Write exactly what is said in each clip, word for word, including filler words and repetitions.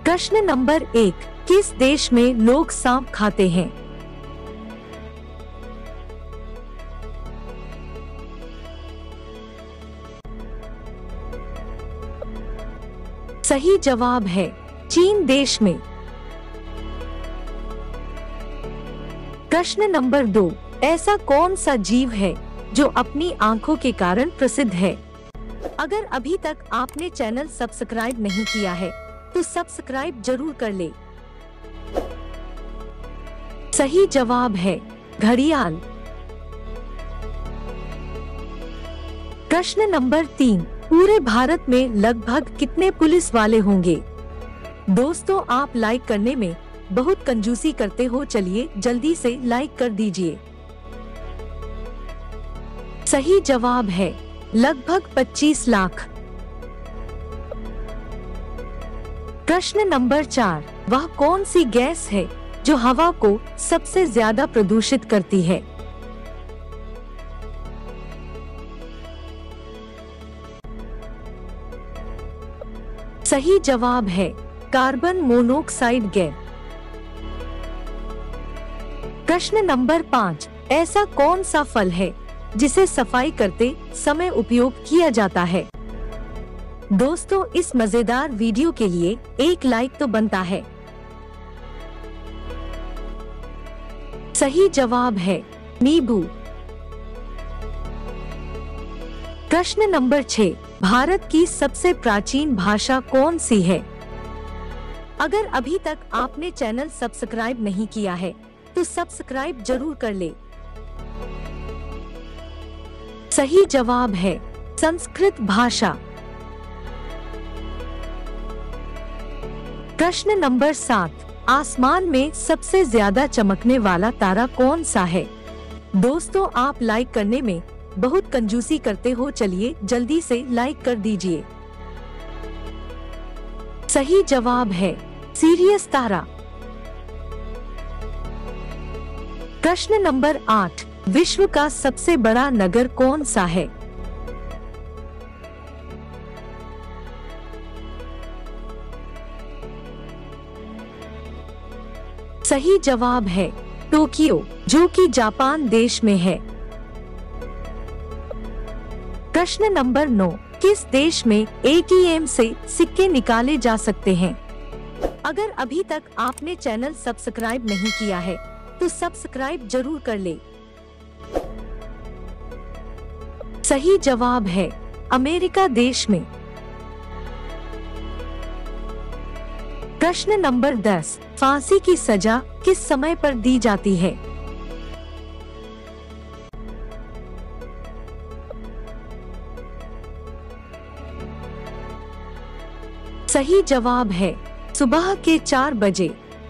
प्रश्न नंबर एक, किस देश में लोग सांप खाते हैं? सही जवाब है चीन देश में। प्रश्न नंबर दो, ऐसा कौन सा जीव है जो अपनी आंखों के कारण प्रसिद्ध है? अगर अभी तक आपने चैनल सब्सक्राइब नहीं किया है तो सब्सक्राइब जरूर कर ले। सही जवाब है घड़ियाल। प्रश्न नंबर तीन, पूरे भारत में लगभग कितने पुलिस वाले होंगे? दोस्तों, आप लाइक करने में बहुत कंजूसी करते हो, चलिए जल्दी से लाइक कर दीजिए। सही जवाब है लगभग पच्चीस लाख। प्रश्न नंबर चार, वह कौन सी गैस है जो हवा को सबसे ज्यादा प्रदूषित करती है? सही जवाब है कार्बन मोनोऑक्साइड गैस। प्रश्न नंबर पाँच, ऐसा कौन सा फल है जिसे सफाई करते समय उपयोग किया जाता है? दोस्तों, इस मजेदार वीडियो के लिए एक लाइक तो बनता है। सही जवाब है नींबू। प्रश्न नंबर छह, भारत की सबसे प्राचीन भाषा कौन सी है? अगर अभी तक आपने चैनल सब्सक्राइब नहीं किया है तो सब्सक्राइब जरूर कर ले। सही जवाब है संस्कृत भाषा। प्रश्न नंबर सात, आसमान में सबसे ज्यादा चमकने वाला तारा कौन सा है? दोस्तों, आप लाइक करने में बहुत कंजूसी करते हो, चलिए जल्दी से लाइक कर दीजिए। सही जवाब है सीरियस तारा। प्रश्न नंबर आठ, विश्व का सबसे बड़ा नगर कौन सा है? सही जवाब है टोक्यो, जो कि जापान देश में है। प्रश्न नंबर नौ, किस देश में ए टी एम से सिक्के निकाले जा सकते हैं? अगर अभी तक आपने चैनल सब्सक्राइब नहीं किया है तो सब्सक्राइब जरूर कर ले। सही जवाब है अमेरिका देश में। प्रश्न नंबर दस, फांसी की सजा किस समय पर दी जाती है? सही जवाब है सुबह के चार बजे।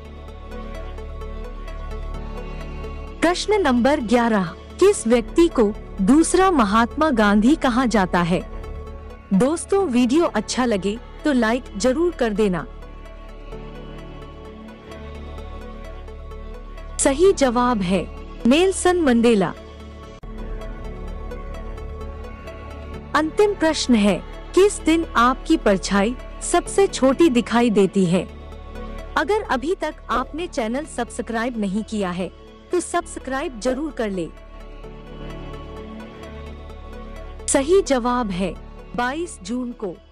प्रश्न नंबर ग्यारह, किस व्यक्ति को दूसरा महात्मा गांधी कहा जाता है? दोस्तों, वीडियो अच्छा लगे तो लाइक जरूर कर देना। सही जवाब है नेल्सन मंडेला। अंतिम प्रश्न है, किस दिन आपकी परछाई सबसे छोटी दिखाई देती है? अगर अभी तक आपने चैनल सब्सक्राइब नहीं किया है तो सब्सक्राइब जरूर कर ले। सही जवाब है बाईस जून को।